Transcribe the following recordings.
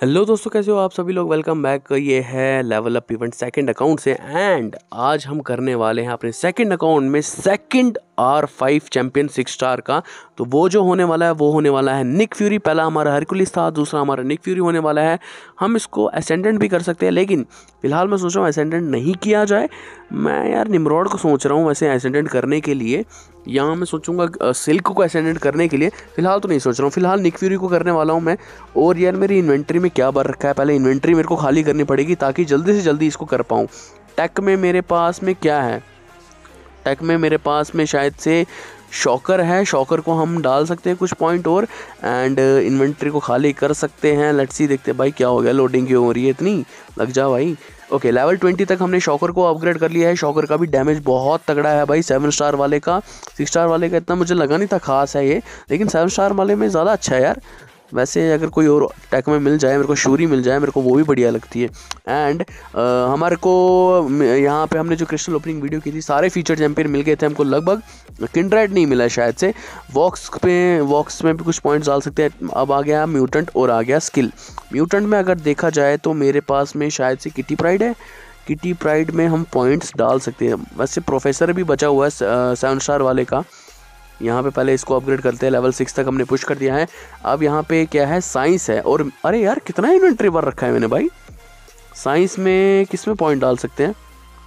Hello दोस्तों, कैसे हो आप सभी लोग। Welcome back. ये है level up event second account से एंड आज हम करने वाले हैं अपने सेकंड अकाउंट में सेकंड R5 चैंपियन 6 स्टार का। तो वो जो होने वाला है वो होने वाला है निक फ्यूरी। पहला हमारा हरकुलिस था, दूसरा हमारा निक फ्यूरी होने वाला है। हम इसको असेंडेंट भी कर सकते हैं, लेकिन फिलहाल मैं सोच रहा हूँ असेंडेंट नहीं किया जाए। मैं यार निमरॉड को सोच रहा हूँ वैसे असेंडेंट करने के लिए, यहाँ मैं सोचूंगा सिल्क को असेंडेंट करने के लिए। फिलहाल तो नहीं सोच रहा हूँ, फिलहाल निक फ्यूरी को करने वाला हूँ मैं। और यार मेरी इन्वेंट्री में क्या भर रखा है, पहले इन्वेंट्री मेरे को खाली करनी पड़ेगी ताकि जल्दी से जल्दी इसको कर पाऊँ। टेक में मेरे पास में क्या है, टेक में मेरे पास में शायद से शॉकर है। शॉकर को हम डाल सकते हैं कुछ पॉइंट और एंड इन्वेंट्री को खाली कर सकते हैं। लेट्स सी, देखते हैं भाई क्या हो गया, लोडिंग क्यों हो रही है इतनी, लग जा भाई। ओके, लेवल 20 तक हमने शॉकर को अपग्रेड कर लिया है। शॉकर का भी डैमेज बहुत तगड़ा है भाई। 7 स्टार वाले का, 6 स्टार वाले का इतना मुझे लगा नहीं था खास है ये, लेकिन 7 स्टार वाले में ज़्यादा अच्छा है यार। वैसे अगर कोई और टैक में मिल जाए, मेरे को शूरी मिल जाए, मेरे को वो भी बढ़िया लगती है। एंड हमारे को यहाँ पे हमने जो क्रिस्टल ओपनिंग वीडियो की थी, सारे फीचर चैंपियन मिल गए थे हमको लगभग। किंड्रेड नहीं मिला शायद से। वॉक्स में भी कुछ पॉइंट्स डाल सकते हैं। अब आ गया म्यूटेंट और आ गया स्किल। म्यूटेंट में अगर देखा जाए तो मेरे पास में शायद से किटी प्राइड है। किटी प्राइड में हम पॉइंट्स डाल सकते हैं। वैसे प्रोफेसर भी बचा हुआ है 7 स्टार वाले का। यहाँ पे पहले इसको अपग्रेड करते हैं, लेवल 6 तक हमने पुश कर दिया है। अब यहाँ पे क्या है, साइंस है। और अरे यार कितना इन्वेंट्री भर रखा है मैंने भाई। साइंस में किस में पॉइंट डाल सकते हैं,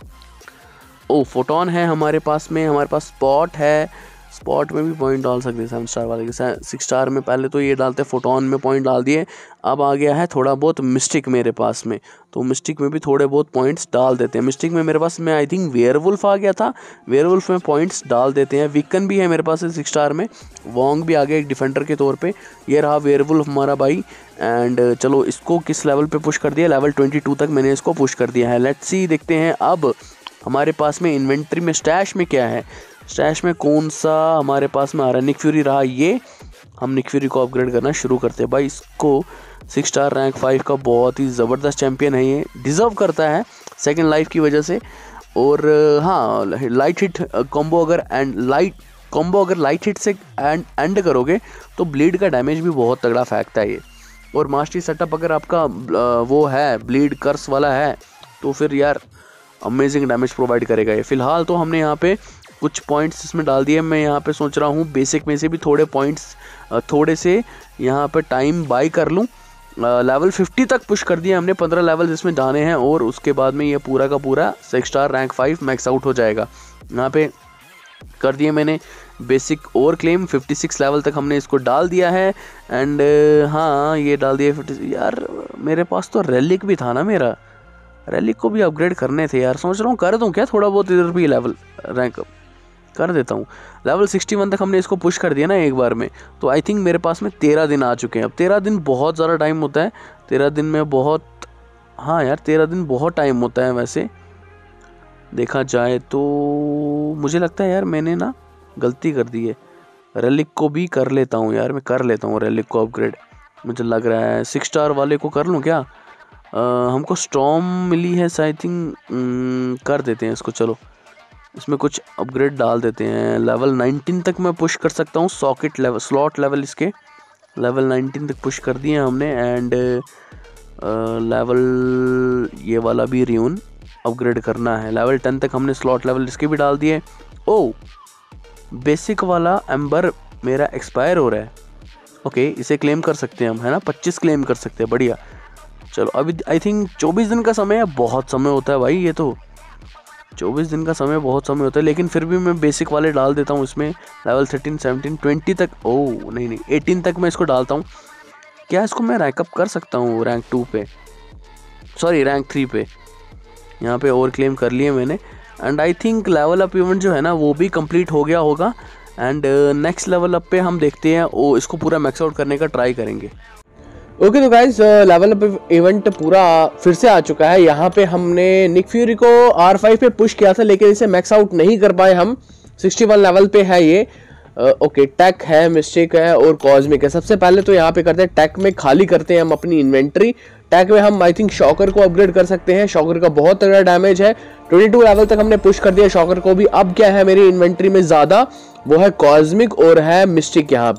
ओ फोटोन है हमारे पास में, हमारे पास स्पॉट है। स्पॉट में भी पॉइंट डाल सकते हैं 7 स्टार वाले के। 6 स्टार में पहले तो ये डालते, फोटोन में पॉइंट डाल दिए। अब आ गया है थोड़ा बहुत मिस्टिक मेरे पास में, तो मिस्टिक में भी थोड़े बहुत पॉइंट्स डाल देते हैं। मिस्टिक में मेरे पास में आई थिंक वेयरवुल्फ आ गया था, वेयरवुल्फ में पॉइंट्स डाल देते हैं। विकन भी है मेरे पास 6 स्टार में। वोंग भी आ गया एक डिफेंडर के तौर पे। ये रहा वेयरवुल्फ हमारा भाई। एंड चलो इसको किस लेवल पे पुश कर दिया, लेवल 22 तक मैंने इसको पुश कर दिया है। लेट्स सी, देखते हैं अब हमारे पास में इन्वेंट्री में स्टैश में क्या है। स्टैश में कौन सा हमारे पास में आ रहा है, निक फ्यूरी रहा ये। हम निक फ्यूरी को अपग्रेड करना शुरू करते हैं भाई। इसको 6 स्टार रैंक 5 का बहुत ही ज़बरदस्त चैंपियन है, ये डिज़र्व करता है सेकंड लाइफ की वजह से। और हाँ, लाइट हिट कॉम्बो अगर लाइट हिट से एंड करोगे तो ब्लीड का डैमेज भी बहुत तगड़ा फेंकता है ये। और मास्टरी सेटअप अगर आपका वो है, ब्लीड कर्स वाला है, तो फिर यार अमेजिंग डैमेज प्रोवाइड करेगा ये। फिलहाल तो हमने यहाँ पे कुछ पॉइंट्स इसमें डाल दिए। मैं यहाँ पे सोच रहा हूँ बेसिक में से भी थोड़े पॉइंट्स थोड़े से यहाँ पे टाइम बाय कर लूँ। लेवल 50 तक पुश कर दिया हमने, 15 लेवल इसमें जाने हैं और उसके बाद में ये पूरा का पूरा 6 स्टार रैंक 5 मैक्स आउट हो जाएगा। यहाँ पे कर दिए मैंने बेसिक और क्लेम। 56 लेवल तक हमने इसको डाल दिया है। एंड हाँ, ये डाल दिया 50। यार मेरे पास तो रेलिक भी था ना, मेरा रेलिक को भी अपग्रेड करने थे यार। सोच रहा हूँ कर दूँ क्या थोड़ा बहुत इधर भी लेवल रैंक कर देता हूँ। लेवल 61 तक हमने इसको पुश कर दिया ना एक बार में, तो आई थिंक मेरे पास में 13 दिन आ चुके हैं। अब 13 दिन बहुत ज़्यादा टाइम होता है। 13 दिन में बहुत, हाँ यार 13 दिन बहुत टाइम होता है वैसे देखा जाए तो। मुझे लगता है यार मैंने ना गलती कर दी है। रेलिक को भी कर लेता हूँ यार, मैं कर लेता हूँ रेलिक को अपग्रेड। मुझे लग रहा है 6 स्टार वाले को कर लूँ क्या। हमको स्टॉर्म मिली है आई थिंक, कर देते हैं इसको। चलो इसमें कुछ अपग्रेड डाल देते हैं। लेवल 19 तक मैं पुश कर सकता हूँ। सॉकेट लेवल, स्लॉट लेवल इसके लेवल 19 तक पुश कर दिए हमने। एंड लेवल ये वाला भी रियून अपग्रेड करना है। लेवल 10 तक हमने स्लॉट लेवल इसके भी डाल दिए। ओ बेसिक वाला एम्बर मेरा एक्सपायर हो रहा है। ओके, इसे क्लेम कर सकते हैं हम, है ना। 25 क्लेम कर सकते हैं, बढ़िया। चलो अभी आई थिंक 24 दिन का समय है। बहुत समय होता है भाई ये तो, 24 दिन का समय बहुत समय होता है। लेकिन फिर भी मैं बेसिक वाले डाल देता हूँ इसमें। लेवल 13, 17, 20 तक, ओ नहीं 18 तक मैं इसको डालता हूँ। क्या इसको मैं रैंकअप कर सकता हूँ रैंक 2 पे, सॉरी रैंक 3 पे। यहाँ पे और क्लेम कर लिए मैंने। And I think level up event जो है ना वो भी कंप्लीट हो गया होगा। एंड नेक्स्ट लेवल अप पे हम देखते हैं, वो इसको पूरा मैक्स आउट करने का ट्राई करेंगे। ओके तो गाइस, लेवल अप इवेंट पूरा फिर से आ चुका है। यहाँ पे हमने निक फ्यूरी को R5 पे पुश किया था, लेकिन इसे मैक्स आउट नहीं कर पाए हम। 61 लेवल पे है ये। ओके, टैक है, मिस्टिक है और कॉस्मिक है। सबसे पहले तो यहाँ पे करते हैं टैक में खाली करते हैं हम अपनी इन्वेंट्री। टैक में हम आई थिंक शॉकर को अपग्रेड कर सकते हैं। शॉकर का बहुत तगड़ा डैमेज है। 22 लेवल तक हमने पुश कर दिया शॉकर को भी। अब क्या है मेरी इन्वेंट्री में ज़्यादा, वो है कॉस्मिक और है मिस्टिक यहाँ पे।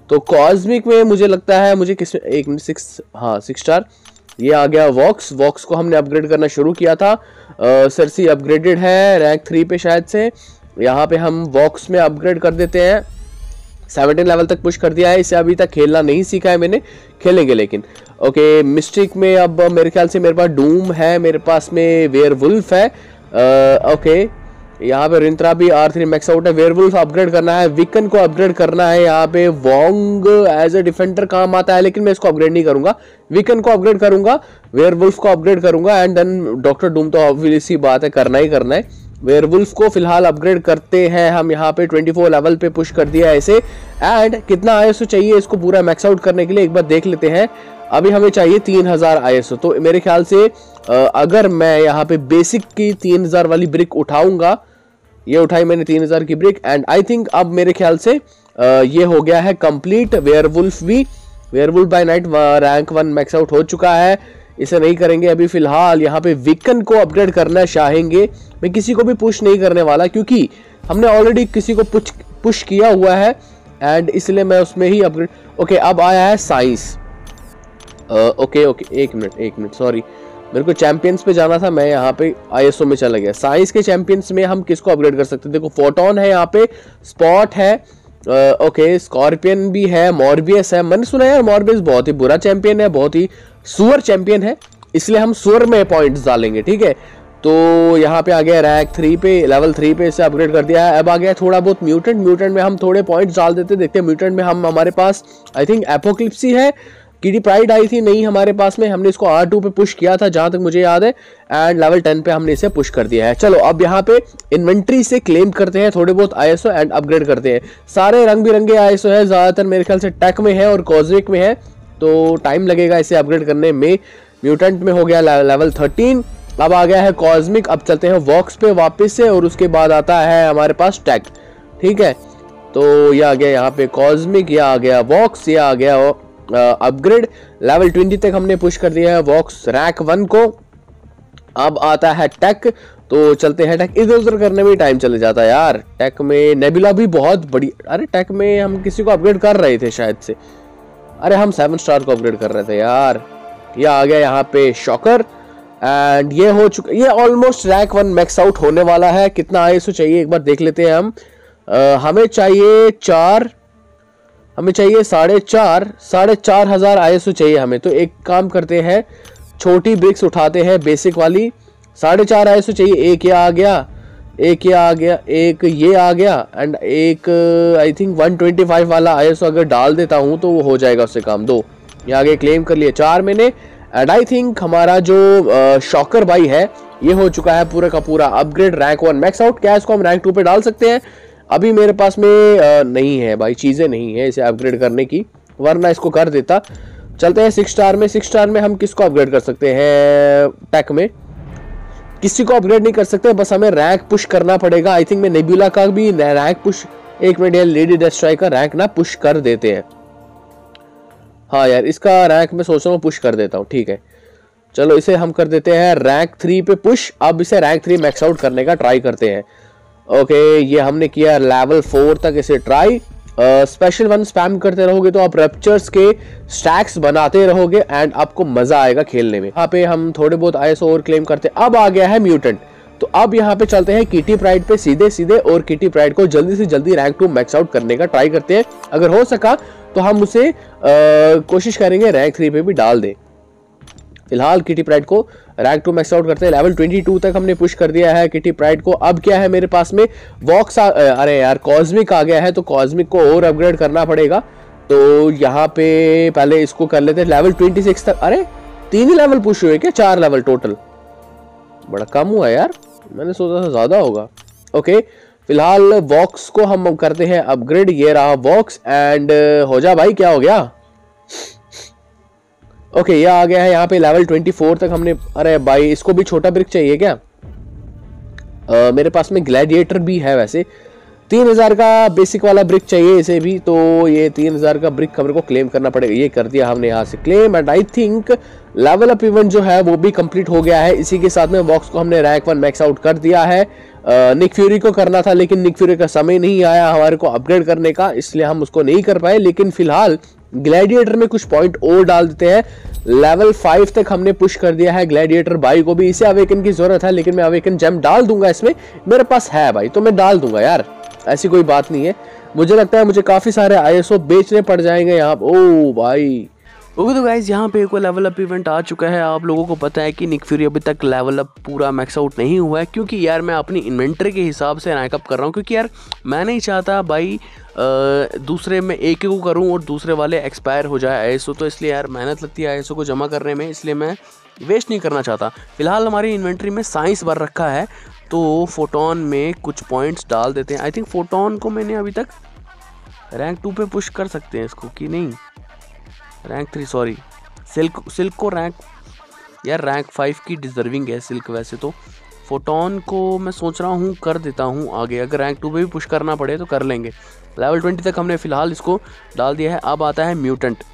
तो कॉस्मिक में मुझे लगता है मुझे किस एक मिनट 6 स्टार ये आ गया। वॉक्स को हमने अपग्रेड करना शुरू किया था। सरसी अपग्रेडेड है रैंक 3 पे शायद से। यहाँ पे हम वॉक्स में अपग्रेड कर देते हैं, 17 लेवल तक पुश कर दिया है। इसे अभी तक खेलना नहीं सीखा है मैंने, खेलेंगे लेकिन। ओके मिस्टिक में अब मेरे ख्याल से मेरे पास डूम है, मेरे पास में वेयरवुल्फ है। ओके यहाँ पे रिंत्रा भी R3 मैक्स आउट है। वेयरवुल्फ अपग्रेड करना है, विकन को अपग्रेड करना है। यहाँ पे वोंग एज ए डिफेंडर काम आता है लेकिन मैं इसको अपग्रेड नहीं करूंगा, विकन को अपग्रेड करूंगा, वेयरवुल्फ को अपग्रेड करूंगा एंड देन डॉक्टर डूम तो ऑब्वियसली बात है करना ही करना है। वेयरवुल्फ को फिलहाल अपग्रेड करते हैं हम यहाँ पे 24 लेवल पे पुश कर दिया है इसे। एंड कितना ISO चाहिए इसको पूरा मैक्स आउट करने के लिए एक बार देख लेते हैं। अभी हमें चाहिए 3000 ISO। तो मेरे ख्याल से अगर मैं यहाँ पे बेसिक की 3000 वाली ब्रिक उठाऊंगा, ये उठाई मैंने 3000 की ब्रिक एंड आई थिंक अब मेरे ख्याल से ये हो गया है कंप्लीट। वेयरवुल्फ भी, werewolf by night rank 1 max out हो चुका है, इसे नहीं करेंगे अभी फिलहाल। यहाँ पे विकन को अपग्रेड करना चाहेंगे, मैं किसी को भी पुश नहीं करने वाला क्योंकि हमने ऑलरेडी किसी को पुश किया हुआ है एंड इसलिए मैं उसमें ही अपग्रेड। ओके अब आया है साइंस। ओके एक मिनट सॉरी, मेरे को चैंपियंस पे जाना था, मैं यहाँ पे ISO में चला गया। साइंस के चैंपियंस में हम किसको अपग्रेड कर सकते हैं? देखो फोटोन है यहाँ पे, स्पॉट है, ओके स्कॉर्पियन भी है, मॉर्बियस है। मैंने सुना यार मॉर्बियस बहुत ही बुरा चैंपियन है, बहुत ही सुअर चैंपियन है, इसलिए हम सुअर में पॉइंट्स डालेंगे, ठीक है। तो यहाँ पे आ गया रैंक 3 पे, लेवल 3 पे इसे अपग्रेड कर दिया है। अब आ गया थोड़ा बहुत म्यूटेंट में हम थोड़े पॉइंट्स डाल देते, देखते हैं म्यूटेंट में हम हमारे पास आई थिंक एपोक्लिप्सी है, किटी प्राइड आई थी नहीं हमारे पास में, हमने इसको R2 पे पुश किया था जहां तक मुझे याद है एंड लेवल 10 पे हमने इसे पुश कर दिया है। चलो अब यहाँ पे इन्वेंट्री से क्लेम करते हैं थोड़े बहुत ISO एंड अपग्रेड करते हैं। सारे रंग बिरंगे ISO है, ज्यादातर मेरे ख्याल से टेक में है और कॉस्मिक में है, तो टाइम लगेगा इसे अपग्रेड करने में। म्यूटेंट में हो गया लेवल 13, अब आ गया है कॉस्मिक। अब चलते हैं वॉक्स पे वापस से और उसके बाद आता है हमारे पास टेक, ठीक है। तो ये आ गया यहाँ पे कॉस्मिक, ये आ गया वॉक्स, ये आ गया अपग्रेड। लेवल 20 तक हमने पुश कर दिया है वॉक्स रैंक 1 को। अब आता है टेक, तो चलते हैं टेक। इधर उधर करने में टाइम चले जाता है यार। टेक में नेबुला भी बहुत बड़ी, अरे टेक में हम किसी को अपग्रेड कर रहे थे शायद से, अरे हम 7 स्टार को अपग्रेड कर रहे थे यार। ये आ गया यहाँ पे शॉकर एंड ये हो चुका, ये ऑलमोस्ट रैंक 1 मैक्स आउट होने वाला है। कितना ISO चाहिए एक बार देख लेते हैं हम। हमें चाहिए 4, हमें चाहिए 4,500 ISO चाहिए हमें। तो एक काम करते हैं, छोटी ब्रिक्स उठाते हैं बेसिक वाली, 4.5 ISO चाहिए। एक ये आ गया, एक ये आ गया, एक ये आ गया एंड एक आई थिंक 125 वाला ISO अगर डाल देता हूं तो वो हो जाएगा उससे काम। 2 ये आगे क्लेम कर लिए, 4 मैंने एंड आई थिंक हमारा जो शॉकर भाई है ये हो चुका है पूरा का पूरा अपग्रेड रैंक 1 मैक्स आउट। क्या इसको हम रैंक 2 पे डाल सकते हैं? अभी मेरे पास में नहीं है भाई, चीजें नहीं है इसे अपग्रेड करने की, वरना इसको कर देता। चलते हैं 6 स्टार में। 6 स्टार में हम किसको अपग्रेड कर सकते हैं? टेक में किसी को अपग्रेड नहीं कर सकते, बस हमें रैंक पुश करना पड़ेगा। आई थिंक मैं नेबुला का भी रैंक पुश, एक मिनट यार, लेडी डेस्ट्रॉय का रैंक ना पुश कर देते हैं। हाँ यार इसका रैंक मैं सोच रहा हूँ पुश कर देता हूँ, ठीक है। चलो इसे हम कर देते हैं रैंक 3 पे पुश। अब इसे रैंक 3 मैक्स आउट करने का ट्राई करते हैं। ओके ये हमने किया लेवल 4 तक इसे ट्राई। स्पेशल 1 स्पैम करते रहोगे तो आप रैप्चर्स के स्टैक्स बनाते रहोगे एंड आपको मजा आएगा खेलने में। यहाँ पे हम थोड़े बहुत ISO और क्लेम करते हैं। अब आ गया है म्यूटेंट, तो अब यहाँ पे चलते हैं किटी प्राइड पे सीधे और किटी प्राइड को जल्दी से जल्दी रैंक 2 मैक्स आउट करने का ट्राई करते हैं। अगर हो सका तो हम उसे कोशिश करेंगे रैंक 3 पे भी डाल दें। फिलहाल किटी प्राइड को रैंक 2 मैक्स आउट करते हैं। लेवल 22 तक हमने पुश कर दिया है किटी प्राइड को। अब क्या है मेरे पास में? वॉक्स अरे यार कॉस्मिक आ गया है, तो कॉस्मिक को और अपग्रेड करना पड़ेगा। तो यहाँ पे पहले इसको कर लेते हैं लेवल 26 तक। अरे 3 ही लेवल पुश हुए क्या? 4 लेवल टोटल, बड़ा कम हुआ यार, मैंने सोचा था ज्यादा होगा। ओके फिलहाल वॉक्स को हम करते हैं अपग्रेड। ये रहा वॉक्स एंड हो जा भाई, क्या हो गया? ओके ये आ गया है यहाँ पे लेवल 24 तक हमने। अरे भाई इसको भी छोटा ब्रिक चाहिए क्या? मेरे पास में ग्लैडिएटर भी है वैसे। 3000 का बेसिक वाला ब्रिक चाहिए इसे भी, तो ये 3000 का ब्रिक हमारे को क्लेम करना पड़ेगा। ये कर दिया हमने यहाँ से claim, and I think level up event जो है वो भी कंप्लीट हो गया है। इसी के साथ में बॉक्स को हमने रैंक 1 मैक्स आउट कर दिया है। निक फ्यूरी को करना था, लेकिन निक फ्यूरी का समय नहीं आया हमारे को अपग्रेड करने का, इसलिए हम उसको नहीं कर पाए। लेकिन फिलहाल ग्लैडिएटर में कुछ पॉइंट और डाल देते हैं। लेवल 5 तक हमने पुश कर दिया है ग्लैडिएटर भाई को भी। इसे अवेकन की जरूरत है, लेकिन मैं अवेकन जेम डाल दूंगा इसमें, मेरे पास है भाई तो मैं डाल दूंगा यार, ऐसी कोई बात नहीं है। मुझे लगता है मुझे काफी सारे ISO बेचने पड़ जाएंगे यहाँ। ओ भाई ओके तो गाइज यहाँ पे एक लेवल अप इवेंट आ चुका है। आप लोगों को पता है कि निक फ्यूरी अभी तक लेवल अप पूरा मैक्स आउट नहीं हुआ है, क्योंकि यार मैं अपनी इन्वेंटरी के हिसाब से रैंक अप कर रहा हूँ, क्योंकि यार मैं नहीं चाहता भाई दूसरे में एक को करूँ और दूसरे वाले एक्सपायर हो जाए ISO, तो इसलिए यार मेहनत लगती है ISO को जमा करने में, इसलिए मैं वेस्ट नहीं करना चाहता। फिलहाल हमारी इन्वेंट्री में साइंस भर रखा है, तो फोटोन में कुछ पॉइंट्स डाल देते हैं। आई थिंक फोटोन को मैंने अभी तक रैंक 2 पे पुश कर सकते हैं इसको कि नहीं, रैंक 3 सॉरी, सिल्क को रैंक यार रैंक 5 की डिजर्विंग है सिल्क। वैसे तो फोटोन को मैं सोच रहा हूँ कर देता हूँ आगे, अगर रैंक 2 पे भी पुश करना पड़े तो कर लेंगे। लेवल 20 तक हमने फिलहाल इसको डाल दिया है। अब आता है म्यूटेंट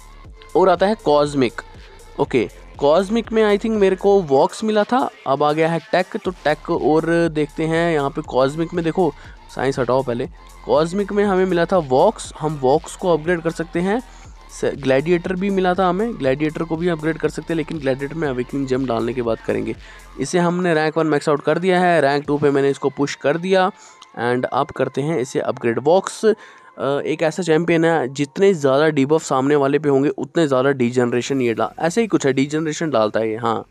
और आता है कॉस्मिक। ओके कॉस्मिक में आई थिंक मेरे को वॉक्स मिला था, अब आ गया है टेक, तो टेक और देखते हैं यहाँ पे। कॉस्मिक में देखो, साइंस हटाओ पहले, कॉस्मिक में हमें मिला था वॉक्स, हम वॉक्स को अपग्रेड कर सकते हैं। ग्लैडिएटर भी मिला था हमें, ग्लैडिएटर को भी अपग्रेड कर सकते हैं, लेकिन ग्लैडिएटर में अवेकनिंग जेम डालने के बाद करेंगे। इसे हमने रैंक 1 मैक्स आउट कर दिया है, रैंक 2 पे मैंने इसको पुश कर दिया, एंड अब करते हैं इसे अपग्रेड। वॉक्स एक ऐसा चैम्पियन है जितने ज़्यादा डीबफ सामने वाले पे होंगे उतने ज़्यादा डीजनरेशन ये ऐसे ही कुछ है, डीजनरेशन डालता है ये। हाँ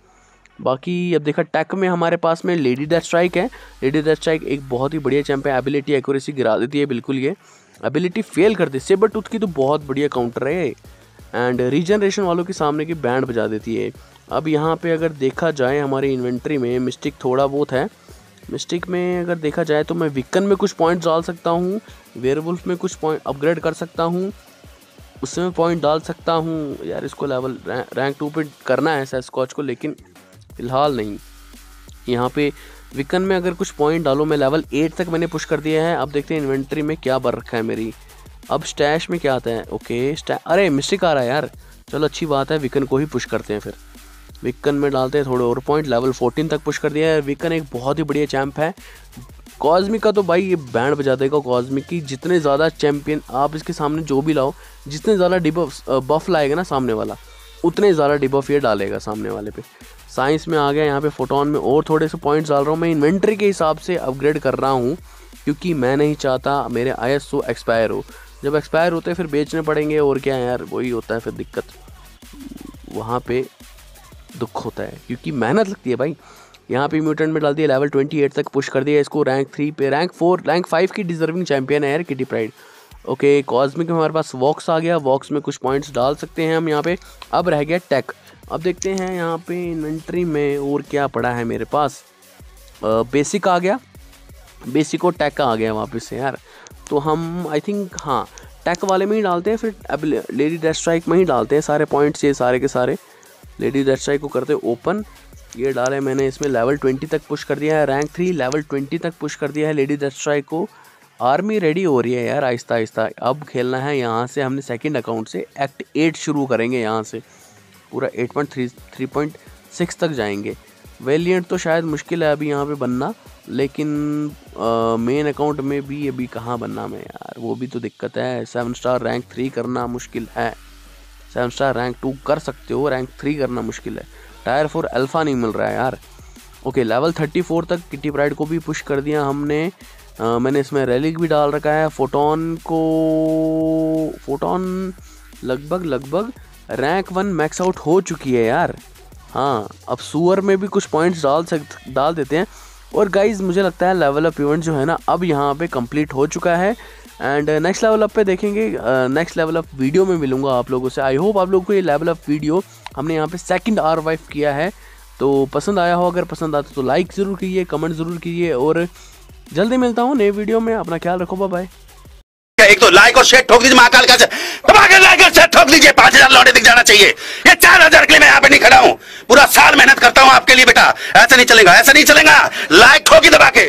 बाकी अब देखा टेक में हमारे पास में लेडी डेथ स्ट्राइक है। लेडी डेथ स्ट्राइक एक बहुत ही बढ़िया चैम्प है, एबिलिटी एक्यूरेसी गिरा देती है बिल्कुल, ये एबिलिटी फेल कर दे। सेबर टूथ की तो बहुत बढ़िया काउंटर है, एंड रीजनरेशन वालों के सामने की बैंड बजा देती है। अब यहाँ पे अगर देखा जाए हमारी इन्वेंट्री में मिस्टिक थोड़ा बहुत है। मिस्टिक में अगर देखा जाए तो मैं विकन में कुछ पॉइंट्स डाल सकता हूँ, वेयरवुल्फ में कुछ पॉइंट अपग्रेड कर सकता हूँ, उसमें पॉइंट डाल सकता हूँ। यार इसको लेवल रैंक 2 पे करना है सैस्कॉच को, लेकिन फ़िलहाल नहीं। यहाँ पे विकन में अगर कुछ पॉइंट डालो, मैं लेवल 8 तक मैंने पुश कर दिया है। अब देखते हैं इन्वेंट्री में क्या भर रखा है मेरी। अब स्टैश में क्या आता है, ओके अरे मिस्टिक आ रहा है यार, चलो अच्छी बात है, विकन को ही पुश करते हैं। फिर विकन में डालते हैं थोड़े और पॉइंट, लेवल 14 तक पुश कर दिया है। विकन एक बहुत ही बढ़िया चैम्प है। कॉस्मिक का तो भाई ये बैंड बजा देगा। कॉस्मिक की जितने ज़्यादा चैम्पियन आप इसके सामने जो भी लाओ, जितने ज़्यादा डिबफ बफ लाएगा ना सामने वाला, उतने ज़्यादा डिबफ ये डालेगा सामने वाले पे। साइंस में आ गया यहाँ पे, फोटोन में और थोड़े से पॉइंट्स डाल रहा हूँ। मैं इन्वेंट्री के हिसाब से अपग्रेड कर रहा हूँ, क्योंकि मैं नहीं चाहता मेरे ISO एक्सपायर हो। जब एक्सपायर होते हैं फिर बेचने पड़ेंगे, और क्या है यार, वही होता है फिर दिक्कत, वहाँ पे दुख होता है, क्योंकि मेहनत लगती है भाई। यहाँ पे म्यूटेंट में डाल दिया, लेवल 28 तक पुश कर दिया इसको। रैंक 3 पे, रैंक 5 की डिजर्विंग चैंपियन है यार किटी प्राइड। ओके कॉस्मिक में हमारे पास वॉक्स आ गया, वॉक्स में कुछ पॉइंट्स डाल सकते हैं हम यहाँ पे। अब रह गया टेक। अब देखते हैं यहाँ पे इन्वेंट्री में और क्या पड़ा है मेरे पास। बेसिक आ गया, बेसिक और टेक आ गया वापस से यार, तो हम आई थिंक हाँ टेक वाले में ही डालते हैं, फिर अब लेडी डेथ स्ट्राइक में ही डालते हैं सारे पॉइंट्स ये सारे के सारे। लेडी डेथ स्ट्राइक को करते हैं ओपन, ये डाले मैंने इसमें, लेवल 20 तक पुश कर दिया है। रैंक 3 लेवल 20 तक पुश कर दिया है लेडी डेथ स्ट्राइक को। आर्मी रेडी हो रही है यार आहिस्ता आहिस्ता। अब खेलना है यहाँ से हमने सेकंड अकाउंट से, एक्ट 8 शुरू करेंगे यहाँ से, पूरा 3.6 तक जाएंगे। वेलिएंट तो शायद मुश्किल है अभी यहाँ पे बनना, लेकिन मेन अकाउंट में भी अभी कहाँ बनना में यार, वो भी तो दिक्कत है। 7 स्टार रैंक 3 करना मुश्किल है। 7 स्टार रैंक 2 कर सकते हो, रैंक 3 करना मुश्किल है। टायर 4 अल्फ़ा नहीं मिल रहा है यार। ओके लेवल 34 तक किटी प्राइड को भी पुश कर दिया हमने। मैंने इसमें रेलिक भी डाल रखा है। फोटोन लगभग रैंक 1 मैक्स आउट हो चुकी है यार। हाँ अब सुअर में भी कुछ पॉइंट्स डाल देते हैं। और गाइज मुझे लगता है लेवल अप इवेंट जो है ना अब यहाँ पे कंप्लीट हो चुका है, एंड नेक्स्ट लेवल अप पे देखेंगे। नेक्स्ट लेवल अप वीडियो में मिलूंगा आप लोगों से। आई होप आप लोगों को ये लेवल अप वीडियो हमने यहाँ पे सेकंड R5 किया है तो पसंद आया हो। अगर पसंद आता तो लाइक ज़रूर कीजिए, कमेंट ज़रूर कीजिए, और जल्दी मिलता हूँ नए वीडियो में। अपना ख्याल रखो, बाय बाय। एक तो लाइक और शेयर ठोक दीजिए, महाकाल का लाइक और शेयर ठोक लीजिए। 5000 लौटे दिख जाना चाहिए। ये 4000 के लिए मैं यहाँ पे नहीं खड़ा हूँ, पूरा साल मेहनत करता हूँ आपके लिए बेटा। ऐसा नहीं चलेगा, ऐसा नहीं चलेगा। लाइक ठोकी दबा के।